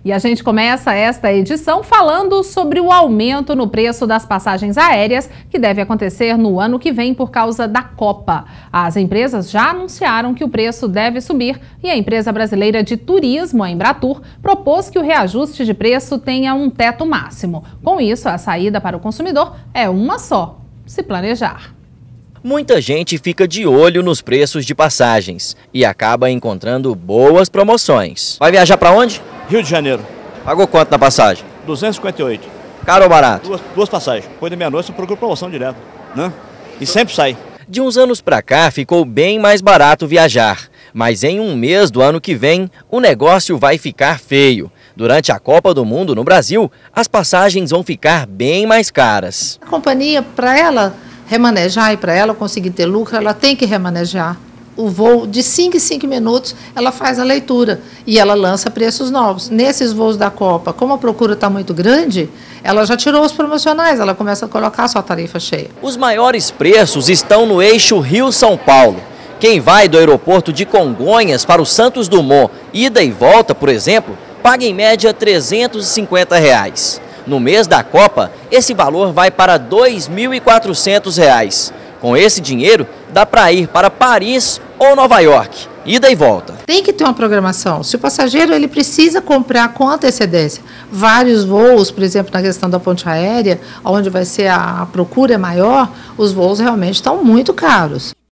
E a gente começa esta edição falando sobre o aumento no preço das passagens aéreas que deve acontecer no ano que vem por causa da Copa. As empresas já anunciaram que o preço deve subir e a empresa brasileira de turismo, a Embratur, propôs que o reajuste de preço tenha um teto máximo. Com isso, a saída para o consumidor é uma só: se planejar. Muita gente fica de olho nos preços de passagens e acaba encontrando boas promoções. Vai viajar para onde? Rio de Janeiro. Pagou quanto na passagem? 258. Caro ou barato? Duas passagens. Depois da meia-noite eu procuro promoção direto, né? E sempre sai. De uns anos para cá ficou bem mais barato viajar, mas em um mês do ano que vem o negócio vai ficar feio. Durante a Copa do Mundo no Brasil, as passagens vão ficar bem mais caras. A companhia, para ela remanejar e para ela conseguir ter lucro, ela tem que remanejar. O voo de 5 em 5 minutos, ela faz a leitura e ela lança preços novos. Nesses voos da Copa, como a procura está muito grande, ela já tirou os promocionais, ela começa a colocar a sua tarifa cheia. Os maiores preços estão no eixo Rio-São Paulo. Quem vai do aeroporto de Congonhas para o Santos Dumont, ida e volta, por exemplo, paga em média R$ 350. No mês da Copa, esse valor vai para R$ 2.400. Com esse dinheiro, dá para ir para Paris ou Nova York, ida e volta. Tem que ter uma programação. Se o passageiro ele precisa comprar com antecedência vários voos, por exemplo, na questão da ponte aérea, onde vai ser a procura maior, os voos realmente estão muito caros.